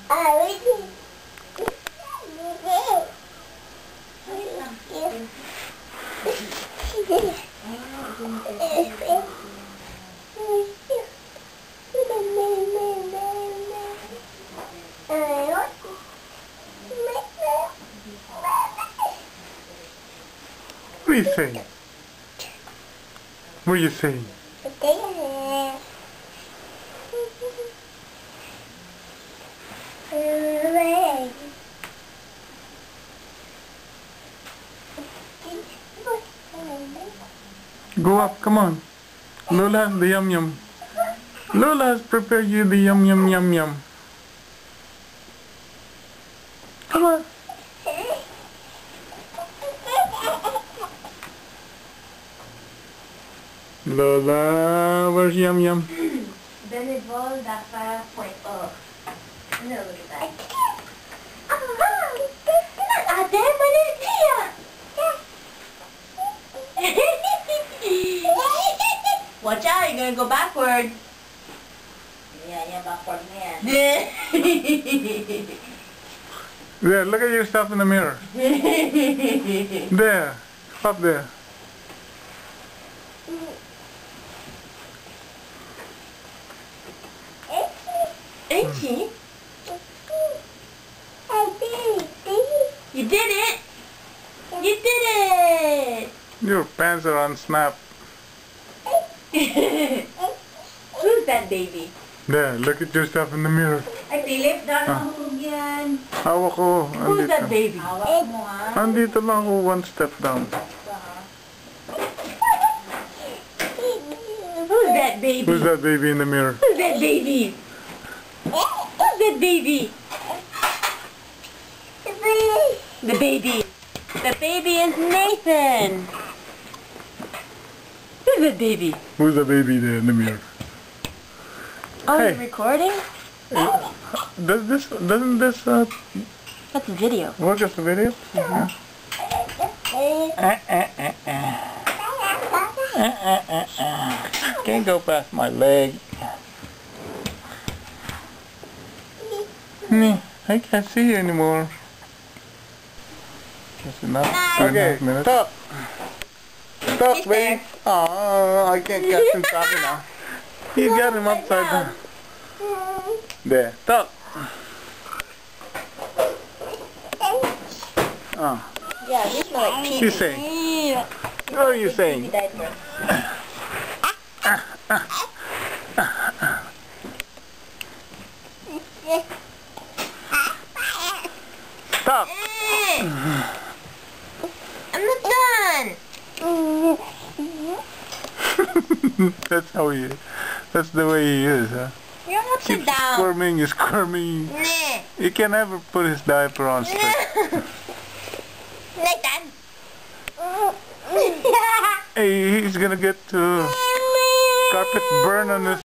What are you saying? What are you saying? Go up, come on. Lola has the yum yum. Lola has prepared you the yum yum yum yum. Come on. Lola, where's yum yum? Benevol Dakar 5.0. No, look at that. Ate, malis siya! Watch out, you're gonna go backward. Yeah, backward na yan. There, look at yourself in the mirror. There, up there. Itchy? You did it! You did it! Your pants are on snap. Who's that baby? There, look at yourself in the mirror. Ay, Philip, dahil mahulog yan. Hawak ko. Who's that baby? Hawak mo, ha? Andito lang ako, one step down. Who's that baby? Who's that baby in the mirror? Who's that baby? Who's that baby? The baby. The baby is Nathan. Who's the baby? Who's the baby there in the mirror? Oh, Hey. you're recording? Doesn't this That's a video. work as a video? Can't go past my leg. I can't see you anymore. That's enough. Okay, talk. Talk, baby. Oh, I can't catch him talking now. He's got him upside down. There, talk. Oh, Yeah, you smell like pee. you saying? What are you saying? Stop. I'm not done. That's how he is. That's the way he is, huh? You're upside Keeps down. squirming. Nah. He can never put his diaper on straight. Nathan. Hey, he's gonna get carpet burn on his